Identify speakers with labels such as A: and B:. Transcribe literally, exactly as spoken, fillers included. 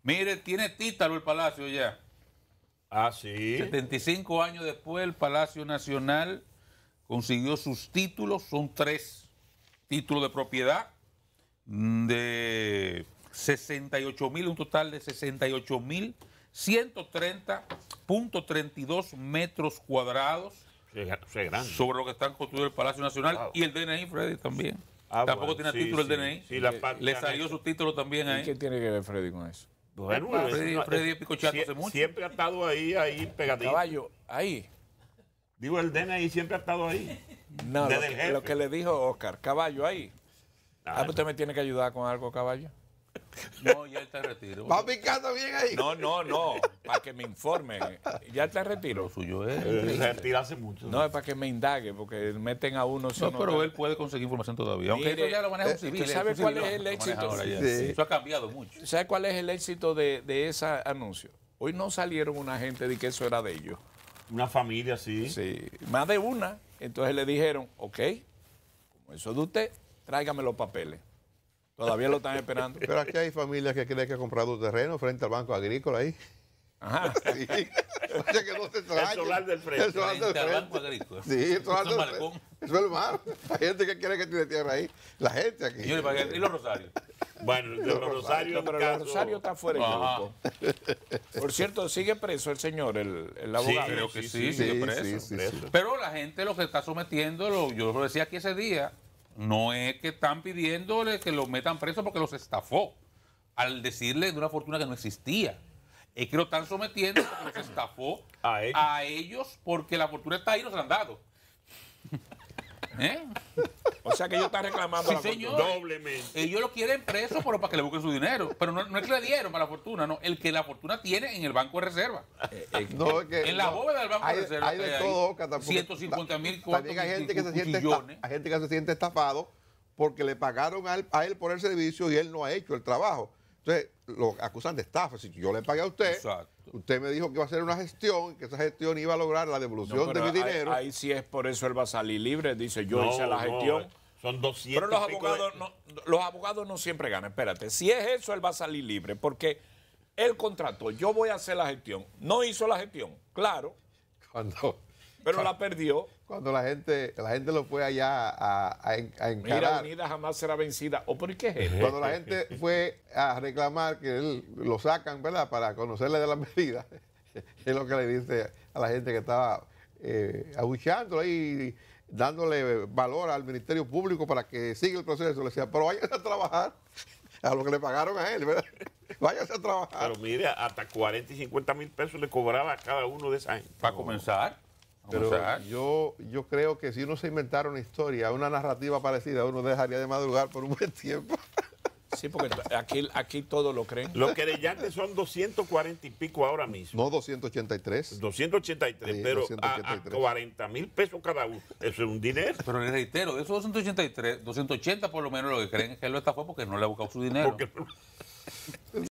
A: Mire, tiene título el Palacio ya.
B: Ah, sí.
A: setenta y cinco años después, el Palacio Nacional consiguió sus títulos. Son tres títulos de propiedad de sesenta y ocho mil, un total de sesenta y ocho mil ciento treinta punto treinta y dos metros cuadrados sobre lo que están construyendo el Palacio Nacional. Wow. Y el D N I, Freddy, también.
B: Ah,
A: Tampoco
B: bueno,
A: tiene
B: sí,
A: título
B: sí,
A: el D N I.
B: Sí, la
A: Le salió su título también ahí.
C: ¿Y qué tiene que ver Freddy con eso?
B: Bueno,
A: Freddy, Freddy es picochato hace mucho.
B: Siempre ha estado ahí, ahí pegadito.
C: Caballo, ahí.
B: Digo, el D N I siempre ha estado ahí.
C: No, lo que, lo que le dijo Oscar, Caballo, ahí. Ah, pues usted me tiene que ayudar con algo, Caballo.
A: No, ya está en retiro.
D: ¿Va picando bien ahí?
C: No, no, no, para que me informe. Ya está en retiro.
A: Lo suyo es.
B: Se retira hace mucho.
C: No, es para que me indague, porque meten a uno.
A: No, no, pero él puede conseguir información todavía. Aunque
C: Mire,
A: eso ya lo maneja un civil.
C: ¿Sabe
A: un
C: cuál
A: civil,
C: es el
A: lo
C: éxito?
A: ahora ya.
D: Sí.
A: Eso ha cambiado mucho.
C: ¿Sabe cuál es el éxito de, de ese anuncio? Hoy no salieron una gente de que eso era de ellos.
B: Una familia, sí.
C: Sí, más de una. Entonces le dijeron, ok, como eso es de usted, tráigame los papeles. Todavía lo están esperando.
D: Pero aquí hay familias que creen que ha comprado terreno frente al Banco Agrícola ahí.
C: Ajá.
D: Sí. O sea que no se extrañe.
B: El solar del frente.
D: El solar del
A: Frente al
D: frente.
A: Banco Agrícola.
D: Sí, el solar
A: Eso
D: del
A: es
D: frente.
A: balcón.
D: Eso es el mar. Hay gente que quiere que tiene tierra ahí. La gente aquí.
A: Señores, ¿para qué? ¿Y los Rosarios?
B: Bueno, de los Rosarios.
C: No, pero el Rosario está fuera del
A: Ajá.
C: grupo. Por cierto, sigue preso el señor, el, el abogado.
A: Creo que sí,
B: sí,
A: sigue
D: sí,
A: preso.
D: sí, sí,
B: preso.
D: sí.
A: Pero la gente lo que está sometiendo, lo- yo lo decía aquí ese día, no es que están pidiéndole que lo metan preso porque los estafó, al decirle de una fortuna que no existía. Es que lo están sometiendo porque los estafó
B: A ellos.
A: a ellos porque la fortuna está ahí y no se la han dado. ¿Eh?
C: O sea que ellos están reclamando
A: Sí,
C: la
A: señor.
C: fortuna.
B: Doblemente.
A: Ellos lo quieren preso, pero para que le busquen su dinero. Pero no, no es que le dieron para la fortuna, no. El que la fortuna tiene en el Banco de Reserva.
D: No, es que,
A: En la
D: no,
A: bóveda del Banco
D: hay,
A: de Reserva.
D: hay
A: que
D: de
A: hay
D: todo, Oscar, tampoco-
A: ciento cincuenta mil
D: También hay gente que se siente esta- hay gente que se siente estafado porque le pagaron a él, a él por el servicio y él no ha hecho el trabajo. Entonces, lo acusan de estafa. Si yo le pagué a usted,
A: Exacto.
D: usted me dijo que iba a hacer una gestión, que esa gestión iba a lograr la devolución
C: No,
D: de
C: pero
D: mi
C: ahí-
D: dinero.
C: Ahí, sí es por eso él va a salir libre. Dice, yo
B: No,
C: hice la
B: no,
C: gestión.
B: son doscientos.
C: Pero los
B: y pico de-
C: abogados, no, los abogados no siempre ganan. Espérate, si es eso, él va a salir libre. Porque él contrató, yo voy a hacer la gestión. No hizo la gestión, claro,
D: Cuando,
C: pero la perdió.
D: cuando la gente la gente lo fue allá a, a, en- a
C: Mira,
D: encarar.
C: unida jamás será vencida. ¿O por qué es esto?
D: Cuando la gente fue a reclamar que él lo sacan, ¿verdad? Para conocerle de las medidas, es lo que le dice a la gente que estaba eh, abucheándolo ahí, dándole valor al Ministerio Público para que siga el proceso. Le decía, pero váyase a trabajar a lo que le pagaron a él, ¿verdad? Váyase a trabajar.
B: Pero mire, hasta cuarenta y cincuenta mil pesos le cobraba a cada uno de esa gente.
A: Para comenzar.
D: Pero
A: comenzar.
D: yo, yo creo que si uno se inventara una historia, una narrativa parecida, uno dejaría de madrugar por un buen tiempo.
C: Sí, porque aquí, aquí todos lo creen.
B: Los querellantes son doscientos cuarenta y pico ahora mismo.
D: No doscientos ochenta y tres.
B: doscientos ochenta y tres,
D: Sí,
B: pero
D: doscientos ochenta y
B: a, a
D: tres.
B: cuarenta mil pesos cada uno. Eso es un dinero.
A: Pero le reitero, de esos doscientos ochenta y tres, doscientos ochenta por lo menos lo que creen es que él lo estafó porque no le ha buscado su dinero.
B: Porque